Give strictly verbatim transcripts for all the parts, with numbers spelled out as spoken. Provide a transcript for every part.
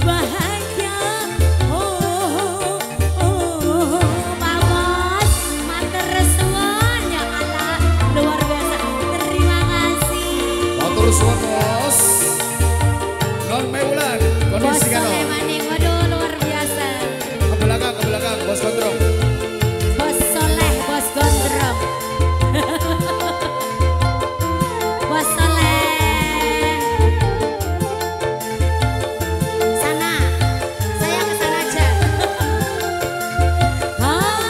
bahagia. Oh, oh, oh, Pak Bos, matur suwun ya Allah, luar biasa. Terima kasih. Matur suwun Bos. Non Meulan, Bos kondisikan. Soleh maning, waduh luar biasa. Ke belakang, ke belakang, Bos Gondrong. Bos Soleh, Bos Gondrong. Bos Soleh. Sana, saya ke sana aja. Ah,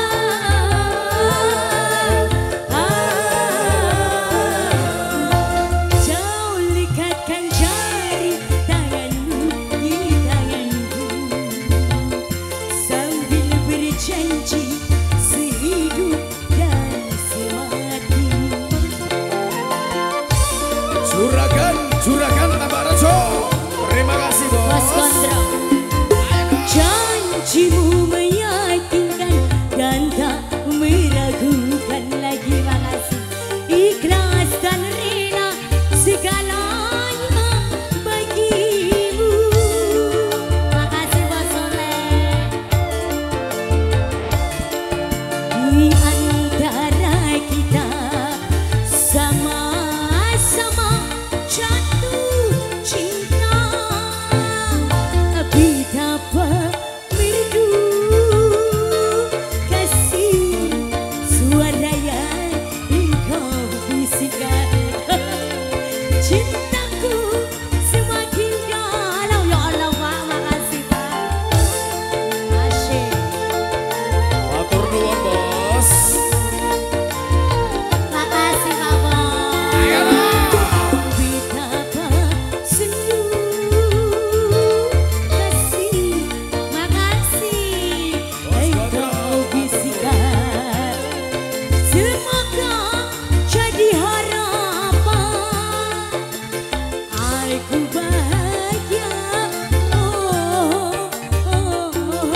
ah. Jauh lekatkan jari tanganmu di tanganku, sambil berjanji sehidup dan semati. Juragan, Juragan Tambarajo. Terima kasih Bos. Bos Gondrong. Janjimu meyakinkan dan tak meragukan lagi. Makasih. Ikhlas dan rela segalanya bagimu. Makasih Bos Soleh. Di antara kita sama-sama jatuh cinta, betapa merdu kasih suara yang engkau bisikan. Cintaku semakin dalam. Ya Allah Pak, makasih Pak. Asyik. Matur nuwun Bos. Makasih Pak Bos. Betapa sendu kasih, makasih engkau bisikan. Semoga jadi harapan, aku bahagia. Oh, oh, oh.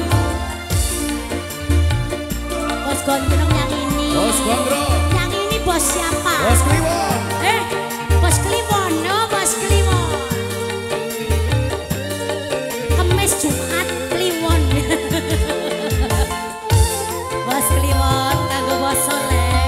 Bos Gondrong yang ini. Bos Gondrong. Yang ini bos siapa? Bos Kliwon. Eh, Bos Kliwon, no Bos Kliwon. Kemis Jumat Kliwon. Bos Kliwon, kanggo Bos Soleh.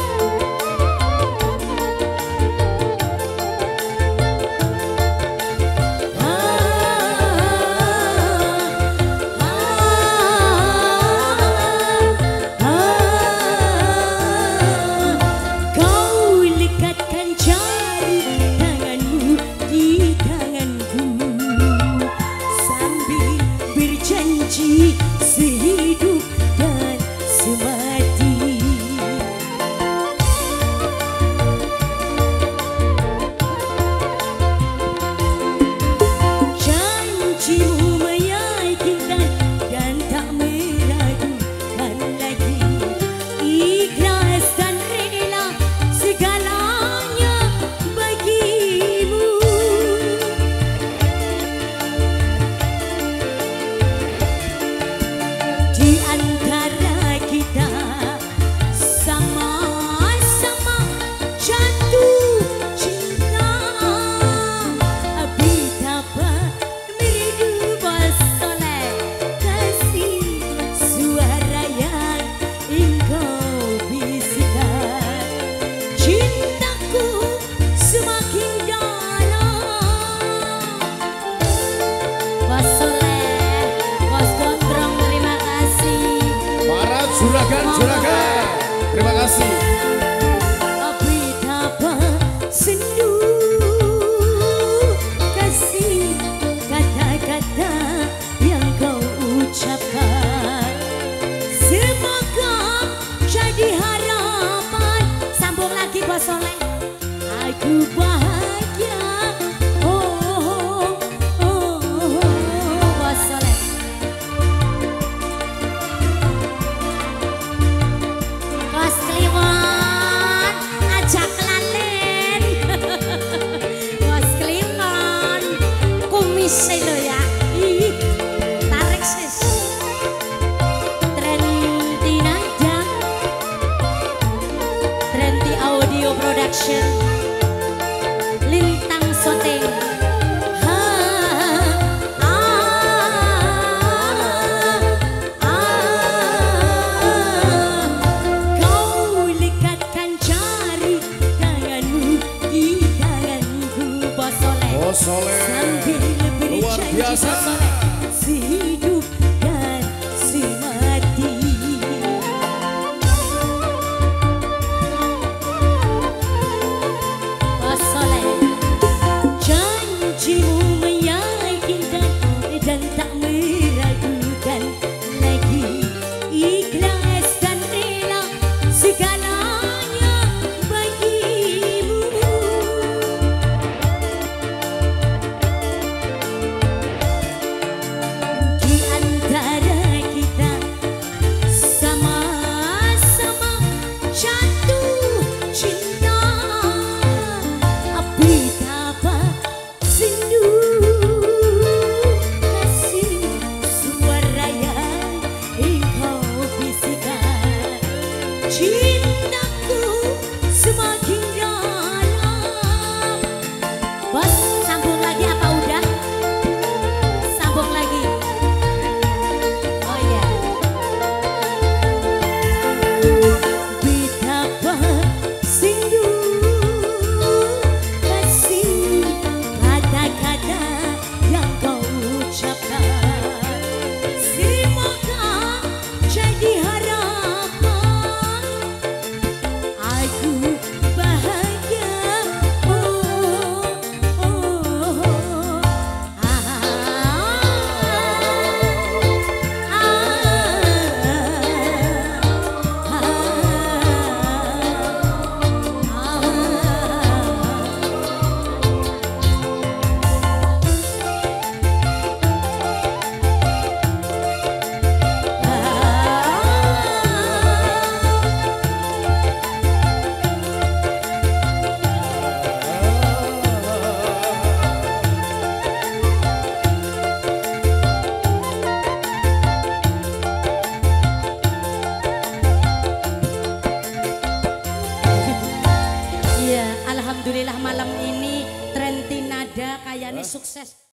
Kau lekatkan jari tanganmu di tanganku, sambil berjanji sehidup dan semati. Janjimu meyakinkan dan tak meragukan lagi. Ikhlas dan rela segalanya bagimu. Di antara kita sama-sama jatuh cinta, betapa merdu Bos Soleh kasih suara yang engkau bisikan. Cintaku semakin dalam. Bos Soleh, Bos Gondrong, terima kasih. Para juragan, juragan. Terima kasih. Betapa sendu kasih kata-kata yang kau ucapkan. Semoga jadi harapan. Sambung lagi Bos Soleh. Aku bahagia. Oh, oh, oh, oh, Bos Soleh. Bos Kliwon, ajak lalen. Bos Kliwon, kumis lo ya. Ih, tarik sis. Trendy Nada, Trendy Audio Production, Lintang Soteng. Ha, ah, Soleh. si hidup dan si mati. Bos Soleh. Janjimu meyakinkan dan tak